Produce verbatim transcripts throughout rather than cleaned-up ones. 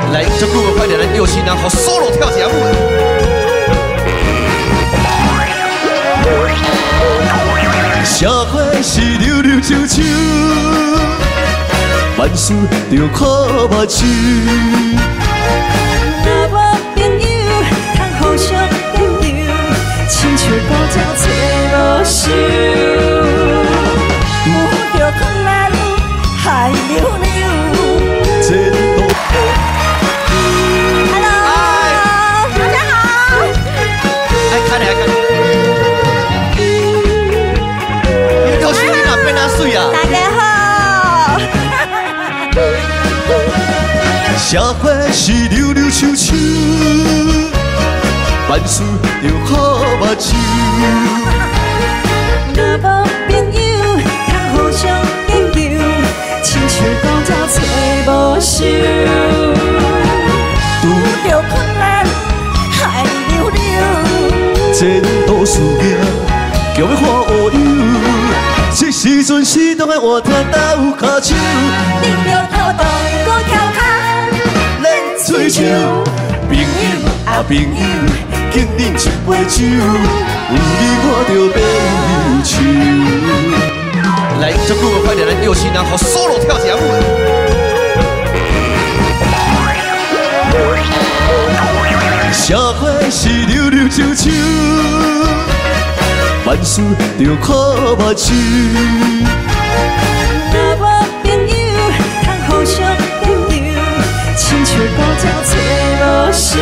来，足久的快点，咱有心人互 solo 跳一下舞。社会是溜溜秋秋，万事着靠目睭。 若无朋友，通互相挽留，亲像古鸟找无收。有着困难海流流。 大家好， 社会是溜溜秋秋，万事着靠目睭。 若无朋友，通互相挽留，亲像古鸟找无收。遇着困难海流流， 前途事业叫要看乌有。 这时阵适当的换听打有脚手， 你着拖动搁跳脚， 咱吹唱。朋友啊朋友，敬饮一杯酒，有你我着变手。来，足久的快点，咱有心人互 solo 跳一下舞。社会是溜溜秋秋。 万事着靠目睭。 若无朋友，通互相挽留，亲像古鸟找无收。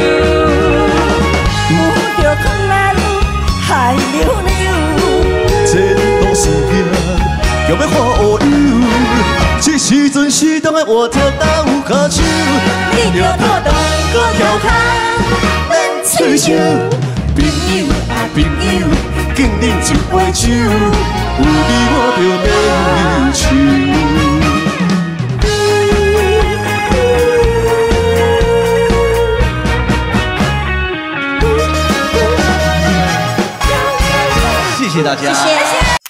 遇着困难海流流， 前途事业叫要看乌有。这时阵适当的换听打有脚手， 你着拖动搁跳脚，咱吹唱。 朋友啊朋友。 敬饮一杯酒，有你我着变手。谢谢大家。 谢谢。